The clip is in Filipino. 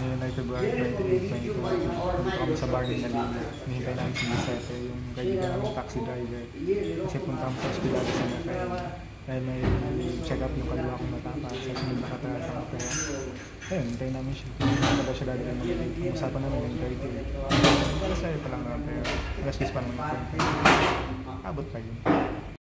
Ngayon ay February 28, 2022. Dito kami sa bar ni Nalina. Hinihintay namin si Giuseppe, yung kaibigan namin taxi driver. Kasi punta kami sa hospital sa Rafael. Dahil may check up yung kaliwa kong mata para sa sunod na katarata ko. Kaya ayun, hintayin namin siya. Hindi ba siya dadating mag-8? Ang usapan namin yung 30. Para sa'yo pa lang naman, pero alas 10 pa naman yung 20. Abot pa yun.